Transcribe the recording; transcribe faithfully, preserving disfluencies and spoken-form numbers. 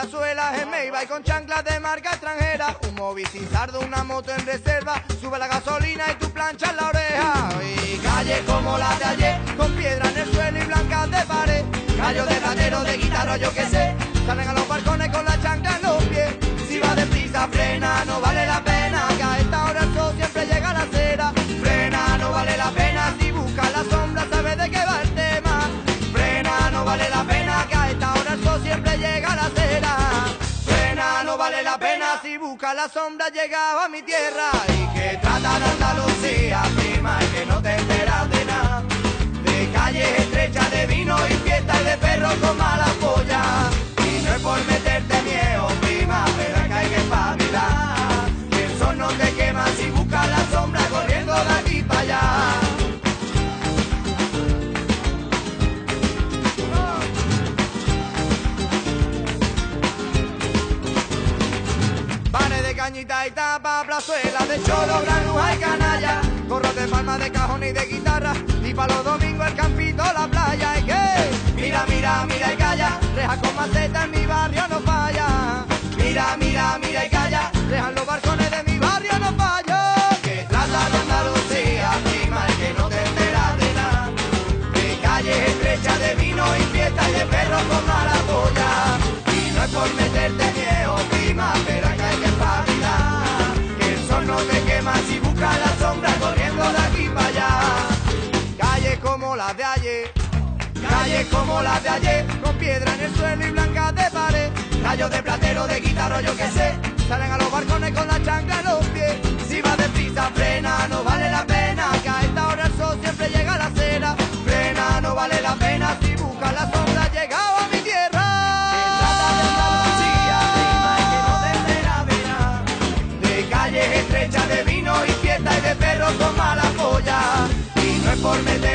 Plazuela, en Meiba y con chanclas de marca extranjera. Un movilizardo, una moto en reserva, sube la gasolina y tu plancha en la oreja. Y calle como la de ayer, con piedra en el suelo y blancas de pared. Gallo de ratero, de guitarra, yo que sé, salen a los balcones con la chancla en los pies. Si va deprisa, frena, no vale la pena, que a esta hora el sol siempre llega a la acera. Frena, no vale la pena, si busca la sombra, sabes de qué va el tema. Frena, no vale la pena, que a esta hora el sol siempre llega a la acera. Frena, no vale la pena, si busca la sombra, llega a mi tierra. Y que trata de Andalucía, prima, y que no te enteras de nada. De calles estrechas, de vino y fiesta y de perros con mala polla. Y no es por meterte miedo, prima, pero es que hay que espabilar. Que el sol no te quema si buscas la sombra corriendo de aquí para allá. Bares de cañita y tapa, plazuela de cholo, granuja y canalla. Gorros de palma, de cajón y de guitarra. Y pa' los domingos el campito, la playa. ¿Y qué? Mira, mira, mira y calla. Reja con maceta en mi barrio no falla. Mira, mira, mira y calla. Rejan los balcones de mi barrio no falla. Que trata de Andalucía, prima, y que no te enteras de nada. De calles estrechas, de vino y fiesta y de perros con mala polla. Y no es por meterte miedo, prima, pero es que hay que espabilar. Que el sol no te quema si buscas la sombra corriendo de aquí para allá. Calles como las de ayer, calles como las de ayer, con piedra en el suelo y blancas de pared. Gallos de platero, de guitarra, yo que sé, salen a los balcones con la chancla en los pies. Si va deprisa, frena, no vale la pena, que a esta hora el sol siempre llega a la acera. Frena, no vale la pena, si busca la sombra, llegado a mi tierra. Que trata de Andalucía, prima, y que no te enteras de nada. De calles estrechas, de vino y fiesta y de perros con mala polla. Y no es por meter